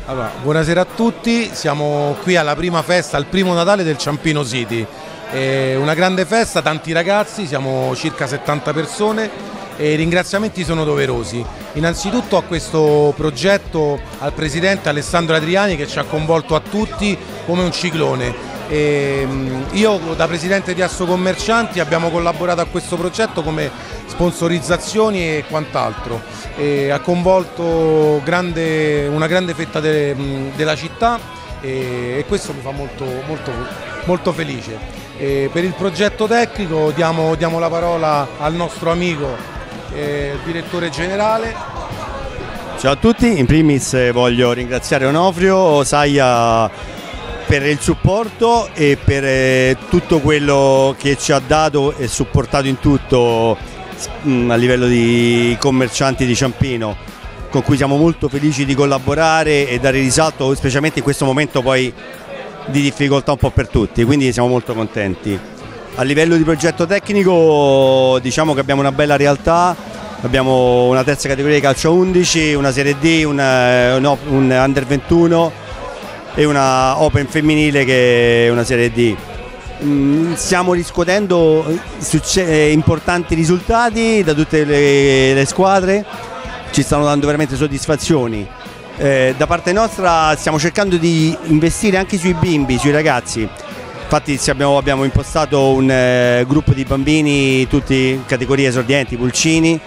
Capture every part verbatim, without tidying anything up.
Allora, buonasera a tutti, siamo qui alla prima festa, al primo Natale del Ciampino City. È una grande festa, tanti ragazzi, siamo circa settanta persone e i ringraziamenti sono doverosi. Innanzitutto a questo progetto, al presidente Alessandro Adriani che ci ha coinvolto a tutti come un ciclone. E io da presidente di Assocommercianti abbiamo collaborato a questo progetto come sponsorizzazioni e quant'altro, e ha coinvolto grande, una grande fetta de, della città e, e questo mi fa molto, molto, molto felice. E per il progetto tecnico diamo, diamo la parola al nostro amico eh, direttore generale. Ciao a tutti, in primis voglio ringraziare Onofrio Saia per il supporto e per eh, tutto quello che ci ha dato e supportato in tutto mh, a livello di commercianti di Ciampino, con cui siamo molto felici di collaborare e dare risalto, specialmente in questo momento poi di difficoltà un po' per tutti, quindi siamo molto contenti. A livello di progetto tecnico diciamo che abbiamo una bella realtà, abbiamo una terza categoria di calcio undici, una Serie D, una, un, un Under ventuno e una Open femminile che è una Serie D. Mm, stiamo riscuotendo importanti risultati da tutte le, le squadre, ci stanno dando veramente soddisfazioni. Eh, da parte nostra stiamo cercando di investire anche sui bimbi, sui ragazzi. Infatti abbiamo, abbiamo impostato un eh, gruppo di bambini, tutti categorie esordienti, pulcini,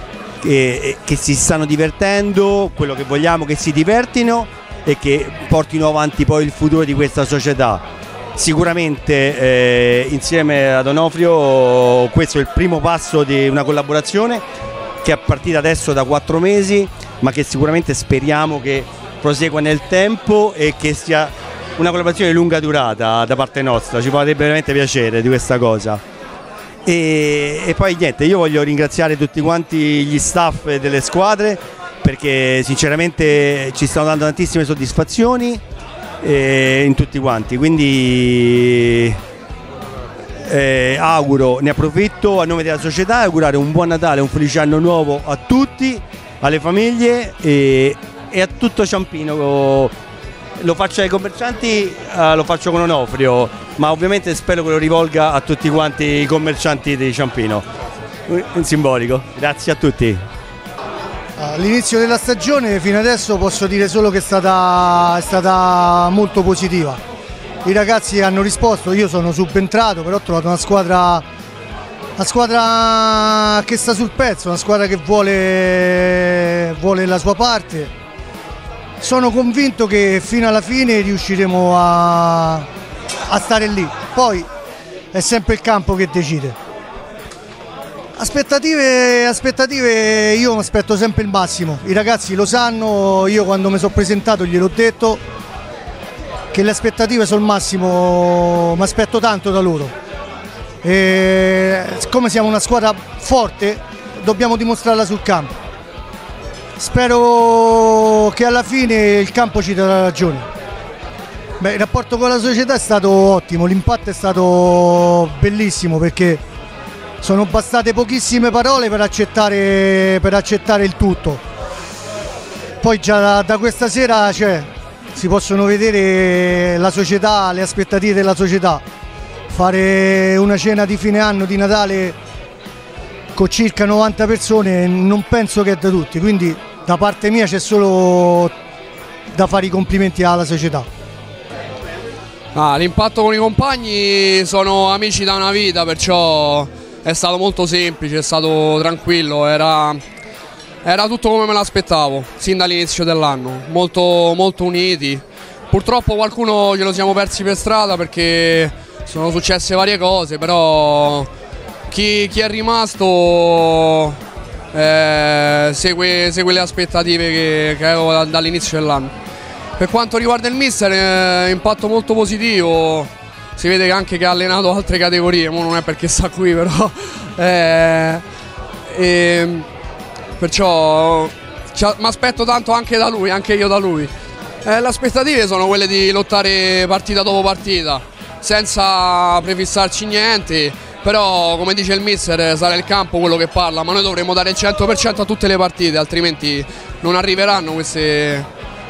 che, che si stanno divertendo, quello che vogliamo è che si divertino e che portino avanti poi il futuro di questa società. Sicuramente eh, insieme ad Onofrio questo è il primo passo di una collaborazione che è partita adesso da quattro mesi, ma che sicuramente speriamo che prosegua nel tempo e che sia una collaborazione di lunga durata da parte nostra. Ci farebbe veramente piacere di questa cosa. E, e poi niente, io voglio ringraziare tutti quanti gli staff delle squadre, perché sinceramente ci stanno dando tantissime soddisfazioni eh, in tutti quanti, quindi eh, auguro, ne approfitto a nome della società e augurare un buon Natale, un felice anno nuovo a tutti, alle famiglie e, e a tutto Ciampino. Lo faccio ai commercianti, eh, lo faccio con Onofrio, ma ovviamente spero che lo rivolga a tutti quanti i commercianti di Ciampino. Un simbolico, grazie a tutti. All'inizio della stagione fino adesso posso dire solo che è stata, è stata molto positiva. I ragazzi hanno risposto, io sono subentrato, però ho trovato una squadra, una squadra che sta sul pezzo, una squadra che vuole, vuole la sua parte. Sono convinto che fino alla fine riusciremo a, a stare lì, poi è sempre il campo che decide. Aspettative, aspettative, io mi aspetto sempre il massimo, i ragazzi lo sanno, io quando mi sono presentato gliel'ho detto che le aspettative sono il massimo, mi aspetto tanto da loro. E siccome siamo una squadra forte dobbiamo dimostrarla sul campo. Spero che alla fine il campo ci darà ragione. Beh, il rapporto con la società è stato ottimo, l'impatto è stato bellissimo perché sono bastate pochissime parole per accettare, per accettare il tutto. Poi già da, da questa sera cioè, si possono vedere la società, le aspettative della società. Fare una cena di fine anno, di Natale con circa novanta persone non penso che è da tutti, quindi da parte mia c'è solo da fare i complimenti alla società. Ah, l'impatto con i compagni, sono amici da una vita, perciò è stato molto semplice, è stato tranquillo, era, era tutto come me l'aspettavo, sin dall'inizio dell'anno, molto, molto uniti. Purtroppo qualcuno glielo siamo persi per strada perché sono successe varie cose, però chi, chi è rimasto eh, segue, segue le aspettative che, che avevo dall'inizio dell'anno. Per quanto riguarda il mister, eh, impatto molto positivo. Si vede anche che ha allenato altre categorie, mo non è perché sta qui però, eh, e perciò mi aspetto tanto anche da lui, anche io da lui. Eh, le aspettative sono quelle di lottare partita dopo partita, senza prefissarci niente, però come dice il mister sarà il campo quello che parla, ma noi dovremo dare il cento per cento a tutte le partite, altrimenti non arriveranno queste,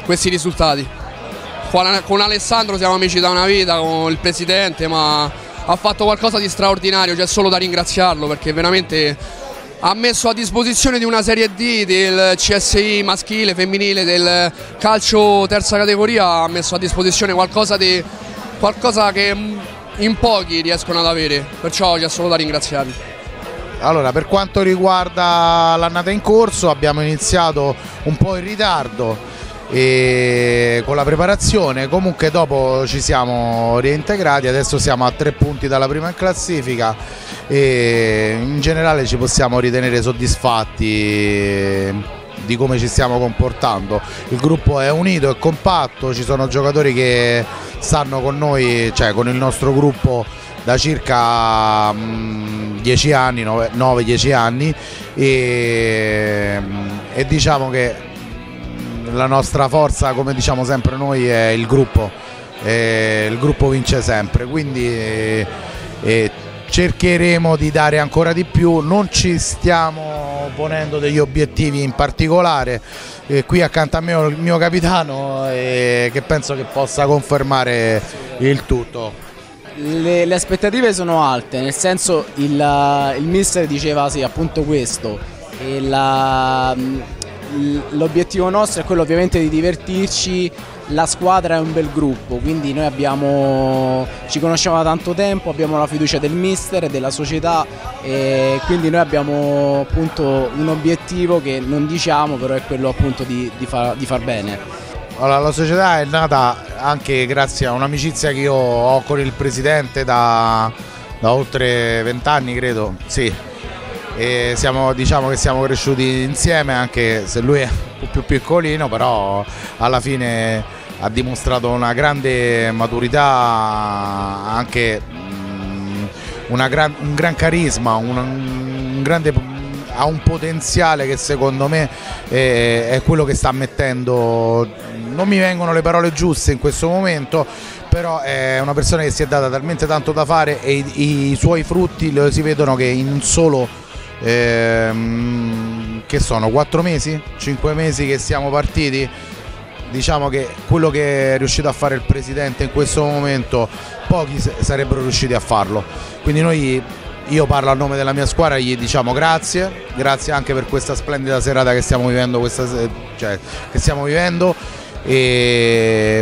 questi risultati. Con Alessandro siamo amici da una vita, con il presidente, ma ha fatto qualcosa di straordinario, c'è solo da ringraziarlo perché veramente ha messo a disposizione di una Serie D, del C S I maschile, femminile, del calcio terza categoria, ha messo a disposizione qualcosa, di, qualcosa che in pochi riescono ad avere, perciò c'è solo da ringraziarli. Allora, per quanto riguarda l'annata in corso, abbiamo iniziato un po' in ritardo e con la preparazione, comunque dopo ci siamo reintegrati, adesso siamo a tre punti dalla prima in classifica e in generale ci possiamo ritenere soddisfatti di come ci stiamo comportando. Il gruppo è unito, è compatto, ci sono giocatori che stanno con noi, cioè con il nostro gruppo da circa dieci anni, nove dieci anni e, e diciamo che la nostra forza, come diciamo sempre noi, è il gruppo, e il gruppo vince sempre, quindi e, e cercheremo di dare ancora di più, non ci stiamo ponendo degli obiettivi in particolare, e qui accanto a me ho il mio capitano e che penso che possa confermare il tutto. Le, le aspettative sono alte, nel senso il, il mister diceva sì, appunto questo, e la, l'obiettivo nostro è quello ovviamente di divertirci, la squadra è un bel gruppo, quindi noi abbiamo, ci conosciamo da tanto tempo, abbiamo la fiducia del mister e della società e quindi noi abbiamo appunto un obiettivo che non diciamo, però è quello appunto di, di, far, di far bene. Allora, la società è nata anche grazie a un'amicizia che io ho con il presidente da, da oltre vent'anni, credo, sì. E siamo, diciamo che siamo cresciuti insieme, anche se lui è un po' più piccolino, però alla fine ha dimostrato una grande maturità, anche una gran, un gran carisma, un, un grande, ha un potenziale che secondo me è, è quello che sta mettendo, non mi vengono le parole giuste in questo momento, però è una persona che si è data talmente tanto da fare e i, i suoi frutti lo si vedono che in solo Ehm, che sono quattro mesi, cinque mesi che siamo partiti, diciamo che quello che è riuscito a fare il presidente in questo momento pochi sarebbero riusciti a farlo, quindi noi, io parlo a nome della mia squadra, gli diciamo grazie, grazie anche per questa splendida serata che stiamo vivendo, questa, cioè, che stiamo vivendo e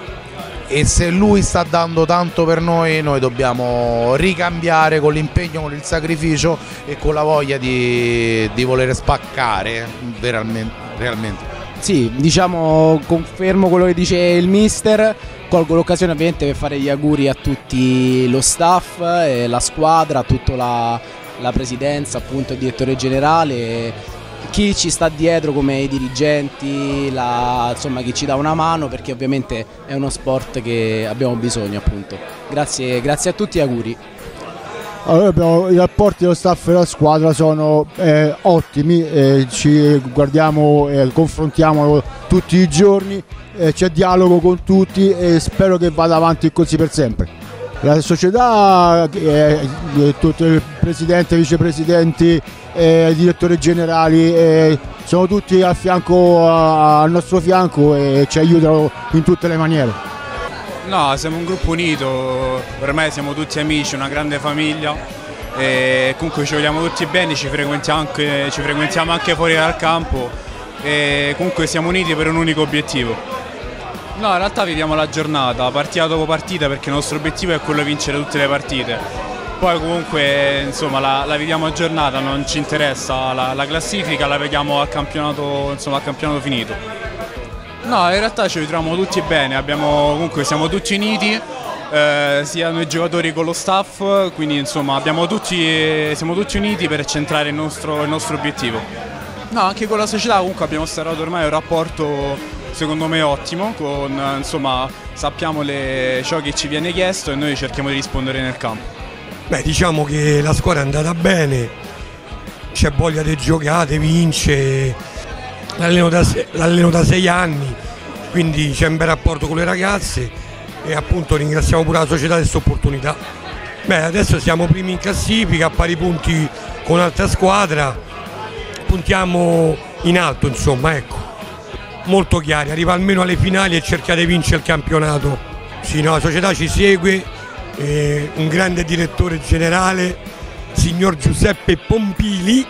e se lui sta dando tanto per noi, noi dobbiamo ricambiare con l'impegno, con il sacrificio e con la voglia di, di voler spaccare realmente, realmente. Sì, diciamo, confermo quello che dice il mister, colgo l'occasione ovviamente per fare gli auguri a tutti lo staff, e la squadra, a tutta la, la presidenza, appunto il direttore generale, chi ci sta dietro come i dirigenti, la, insomma chi ci dà una mano, perché ovviamente è uno sport che abbiamo bisogno, appunto. Grazie, grazie a tutti e auguri. Allora, abbiamo, i rapporti dello staff e della squadra sono eh, ottimi, eh, ci guardiamo e eh, confrontiamo tutti i giorni, eh, c'è dialogo con tutti e spero che vada avanti così per sempre. La società, eh, tutti i presidenti, vicepresidenti, eh, direttori generali, eh, sono tutti al, fianco, a, al nostro fianco e ci aiutano in tutte le maniere. No, siamo un gruppo unito, ormai siamo tutti amici, una grande famiglia e comunque ci vogliamo tutti bene, ci frequentiamo anche, ci frequentiamo anche fuori dal campo e comunque siamo uniti per un unico obiettivo. No, in realtà viviamo la giornata, partita dopo partita, perché il nostro obiettivo è quello di vincere tutte le partite. Poi comunque insomma la, la viviamo a giornata, non ci interessa la, la classifica, la vediamo al campionato, insomma, al campionato finito. No, in realtà ci ritroviamo tutti bene, abbiamo, comunque siamo tutti uniti, eh, sia noi giocatori con lo staff, quindi insomma abbiamo tutti, siamo tutti uniti per centrare il nostro, il nostro obiettivo. No, anche con la società comunque abbiamo instaurato ormai un rapporto secondo me ottimo, con, insomma, sappiamo le, ciò che ci viene chiesto e noi cerchiamo di rispondere nel campo. Beh, diciamo che la squadra è andata bene, c'è voglia di giocare, vince, l'alleno da, l'alleno da sei anni, quindi c'è un bel rapporto con le ragazze e appunto ringraziamo pure la società di questa opportunità. Beh, adesso siamo primi in classifica, a pari punti con un'altra squadra, puntiamo in alto, insomma, ecco. molto chiari, arriva almeno alle finali e cerca di vincere il campionato. Sì, no, la società ci segue, eh, un grande direttore generale, signor Giuseppe Pompili.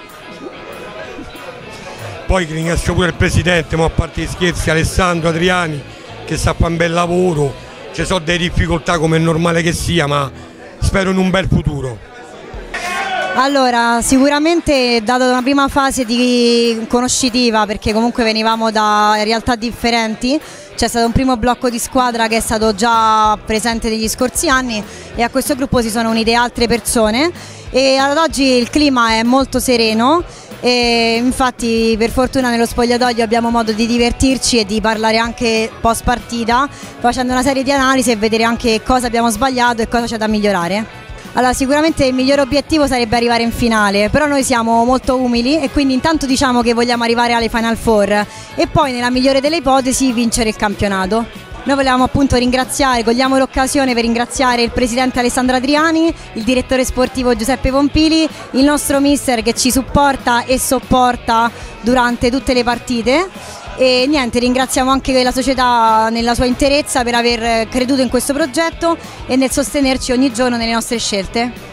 Poi ringrazio pure il presidente, ma a parte gli scherzi, Alessandro Adriani, che sta a fare un bel lavoro. Ci sono delle difficoltà come è normale che sia, ma spero in un bel futuro. Allora, sicuramente dato una prima fase di conoscitiva, perché comunque venivamo da realtà differenti, c'è stato un primo blocco di squadra che è stato già presente negli scorsi anni e a questo gruppo si sono unite altre persone e ad oggi il clima è molto sereno. E infatti per fortuna nello spogliatoio abbiamo modo di divertirci e di parlare anche post partita, facendo una serie di analisi e vedere anche cosa abbiamo sbagliato e cosa c'è da migliorare. Allora, sicuramente il migliore obiettivo sarebbe arrivare in finale, però noi siamo molto umili e quindi intanto diciamo che vogliamo arrivare alle Final Four e poi nella migliore delle ipotesi vincere il campionato. Noi vogliamo appunto ringraziare, cogliamo l'occasione per ringraziare il presidente Alessandro Adriani, il direttore sportivo Giuseppe Pompili, il nostro mister che ci supporta e sopporta durante tutte le partite e niente, ringraziamo anche la società nella sua interezza per aver creduto in questo progetto e nel sostenerci ogni giorno nelle nostre scelte.